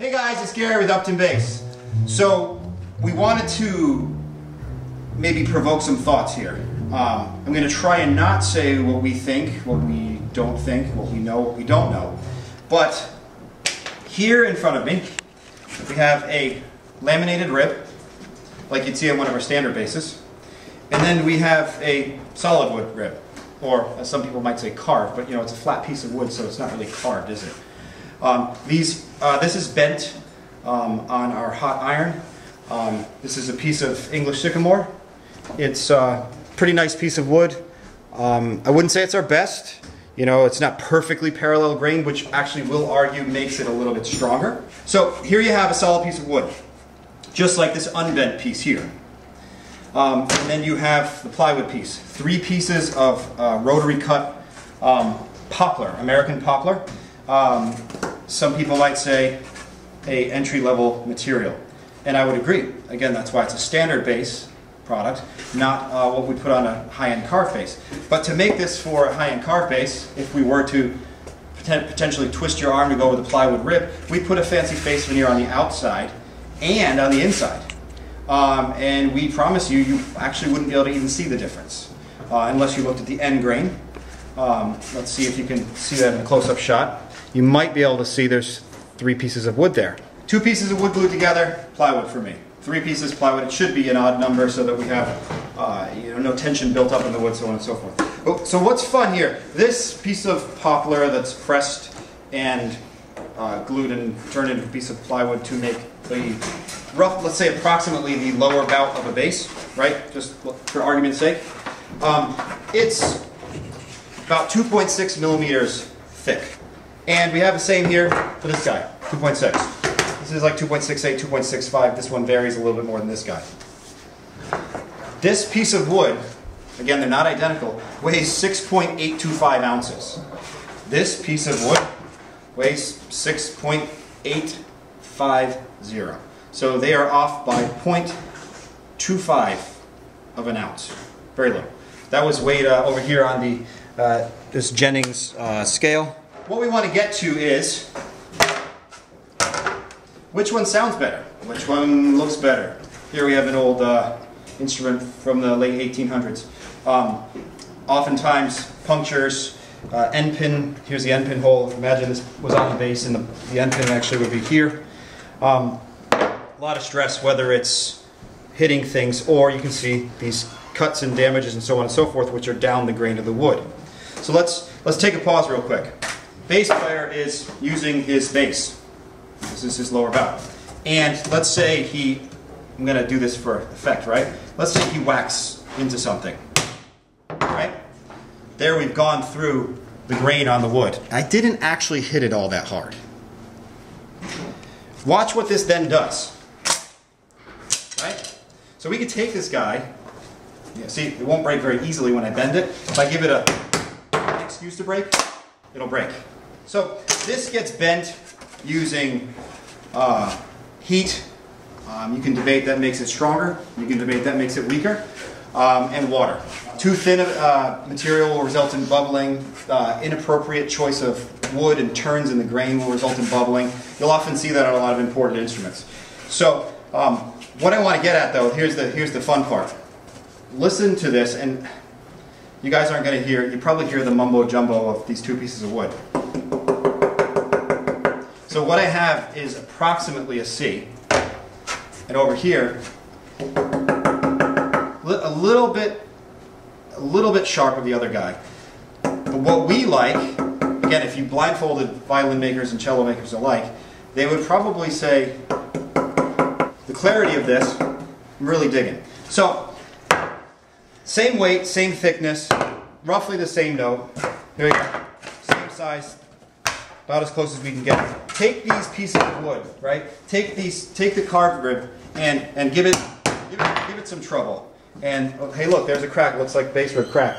Hey guys, it's Gary with Upton Bass. So we wanted to maybe provoke some thoughts here. I'm going to try and not say what we think, what we don't think, what we know, what we don't know. But here in front of me, we have a laminated rib, like you'd see on one of our standard basses. And then we have a solid wood rib, or as some people might say carved, but you know, it's a flat piece of wood, so it's not really carved, is it? This is bent on our hot iron. This is a piece of English sycamore. It's a pretty nice piece of wood. I wouldn't say it's our best. You know, it's not perfectly parallel grained, which actually will argue makes it a little bit stronger. So here you have a solid piece of wood, just like this unbent piece here. And then you have the plywood piece. 3 pieces of rotary cut poplar, American poplar. Some people might say a entry-level material, and I would agree. Again, that's why it's a standard bass product, not what we put on a high-end carved bass. But to make this for a high-end carved bass, if we were to potentially twist your arm to go with a plywood rib, we put a fancy face veneer on the outside and on the inside. And we promise you, you actually wouldn't be able to even see the difference unless you looked at the end grain. Let's see if you can see that in a close-up shot. You might be able to see there's 3 pieces of wood there. 2 pieces of wood glued together, plywood for me. 3 pieces plywood. It should be an odd number so that we have no tension built up in the wood, so on and so forth. Oh, so what's fun here? This piece of poplar that's pressed and glued and turned into a piece of plywood to make the rough, let's say approximately the lower bout of a bass, right? Just for argument's sake. It's about 2.6 millimeters thick. And we have the same here for this guy, 2.6. This is like 2.68, 2.65. This one varies a little bit more than this guy. This piece of wood, again, they're not identical, weighs 6.825 ounces. This piece of wood weighs 6.850. So they are off by 0.25 of an ounce. Very low. That was weighed over here on the this Jennings scale. What we want to get to is which one sounds better? Which one looks better? Here we have an old instrument from the late 1800s. Oftentimes punctures, end pin, here's the end pin hole. Imagine this was on the bass and the end pin actually would be here. A lot of stress, whether it's hitting things or you can see these cuts and damages and so on and so forth, which are down the grain of the wood. So let's take a pause real quick. Bass player is using his bass. This is his lower bout. And let's say I'm going to do this for effect, right? Let's say he whacks into something, right? There we've gone through the grain on the wood. I didn't actually hit it all that hard. Watch what this then does, right? So we could take this guy, see, it won't break very easily when I bend it. If I give it an excuse to break, it'll break. So this gets bent using heat. You can debate that makes it stronger. You can debate that makes it weaker. And water. Too thin material will result in bubbling. Inappropriate choice of wood and turns in the grain will result in bubbling. You'll often see that on a lot of important instruments. So what I want to get at though, here's the fun part. Listen to this, and you guys aren't going to hear, you probably hear the mumbo jumbo of these 2 pieces of wood. So what I have is approximately a C, and over here, a little bit sharp of the other guy. But what we like, again, if you blindfolded violin makers and cello makers alike, they would probably say, the clarity of this, I'm really digging. So, same weight, same thickness, roughly the same note. Here we go. Same size, about as close as we can get. Take these pieces of wood, right? Take the carved rib and give it some trouble. And oh, hey, look, there's a crack. It looks like bass rib crack.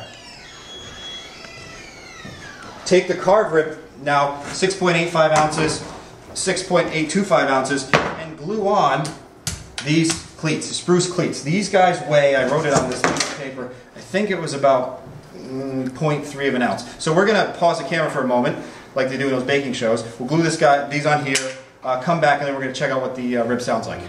Take the carved rib, now 6.85 ounces, 6.825 ounces, and glue on these cleats, the spruce cleats. These guys weigh, I wrote it on this piece of paper, I think it was about 0.3 of an ounce. So we're going to pause the camera for a moment, like they do in those baking shows. We'll glue these on here. come back, and then we're going to check out what the rib sounds like.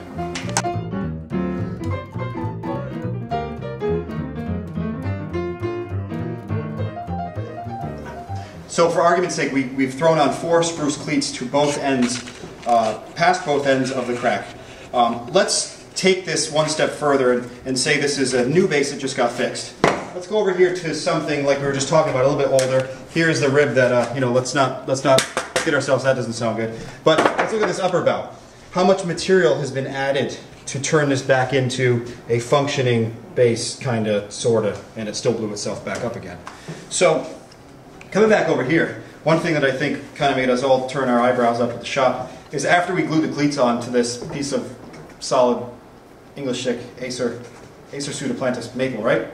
So for argument's sake, we've thrown on 4 spruce cleats to both ends, past both ends of the crack. Let's take this one step further and say this is a new base that just got fixed. Let's go over here to something like we were just talking about, a little bit older. Here's the rib that, you know, let's not kid ourselves, that doesn't sound good. But let's look at this upper bow. How much material has been added to turn this back into a functioning base, kind of, sort of, and it still blew itself back up again. So, coming back over here, one thing that I think kind of made us all turn our eyebrows up at the shop is after we glued the cleats on to this piece of solid English thick Acer pseudoplantis maple, right?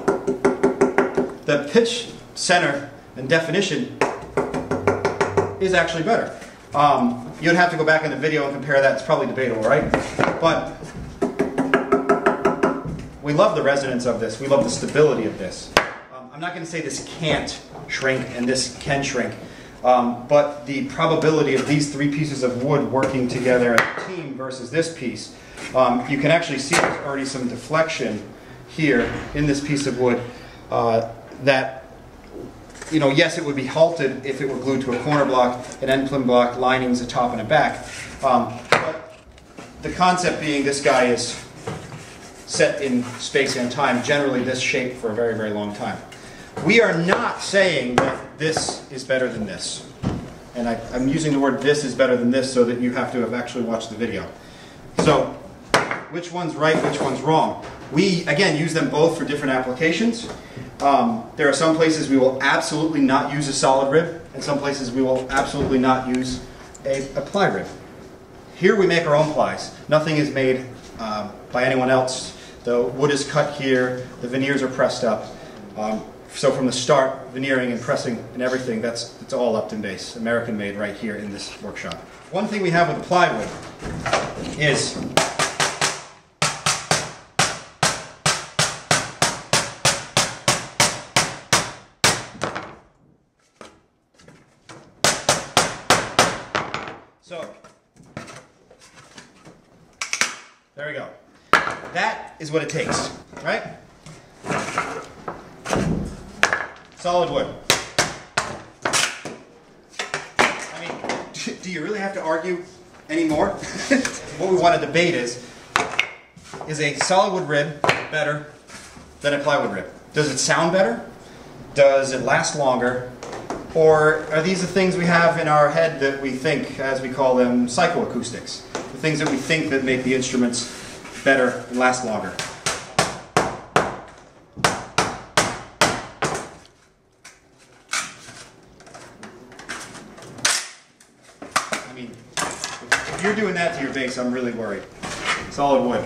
The pitch, center, and definition is actually better. You'd have to go back in the video and compare that. It's probably debatable, right? But we love the resonance of this. We love the stability of this. I'm not going to say this can't shrink and this can shrink, but the probability of these 3 pieces of wood working together as a team versus this piece, you can actually see there's already some deflection here in this piece of wood that, you know, yes, it would be halted if it were glued to a corner block, an end plumb block, linings, a top and a back. But the concept being this guy is set in space and time, generally this shape for a very, very long time. We are not saying that this is better than this. And I'm using the word this is better than this so that you have to have actually watched the video. So, which one's right, which one's wrong? We, again, use them both for different applications. There are some places we will absolutely not use a solid rib, and some places we will absolutely not use a ply rib. Here we make our own plies. Nothing is made by anyone else. The wood is cut here, the veneers are pressed up. So from the start, veneering and pressing and everything, it's all Upton Bass, American made right here in this workshop. One thing we have with the plywood is so, there we go. That is what it takes, right? Solid wood. I mean, do you really have to argue anymore? What we want to debate is a solid wood rib better than a plywood rib? Does it sound better? Does it last longer? Or are these the things we have in our head that we think, as we call them, psychoacoustics? The things that we think that make the instruments better and last longer? I mean, if you're doing that to your bass, I'm really worried. Solid wood.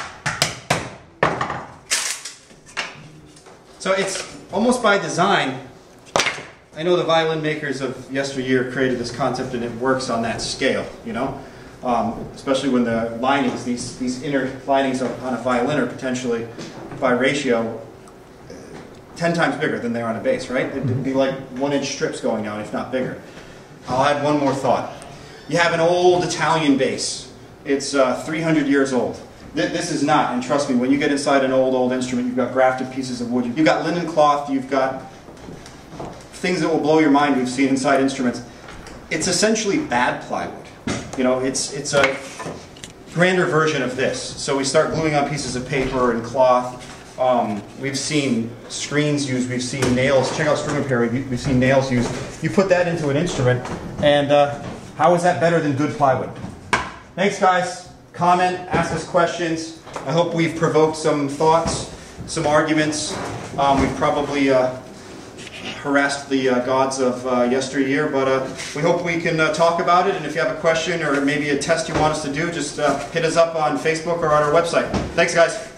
So it's almost by design. I know the violin makers of yesteryear created this concept, and it works on that scale, you know? Especially when the linings, these inner linings on a violin are potentially, by ratio, 10 times bigger than they are on a bass, right? It'd be like 1-inch strips going down, if not bigger. I'll add one more thought. You have an old Italian bass. It's 300 years old. This is not, and trust me, when you get inside an old instrument, you've got grafted pieces of wood, you've got linen cloth, you've got things that will blow your mind we've seen inside instruments. It's essentially bad plywood. You know, it's a grander version of this. So we start gluing on pieces of paper and cloth. We've seen screens used, we've seen nails. Check out string repair, we've seen nails used. You put that into an instrument, and how is that better than good plywood? Thanks, guys. Comment, ask us questions. I hope we've provoked some thoughts, some arguments. We've probably harassed the gods of yesteryear, but we hope we can talk about it, and if you have a question or maybe a test you want us to do, just hit us up on Facebook or on our website. Thanks, guys.